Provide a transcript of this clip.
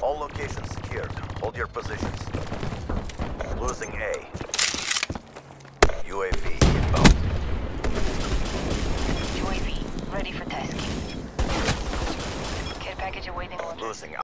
All locations secured. Hold your positions. Losing A. UAV inbound. UAV ready for tasking. Care package awaiting orders. Losing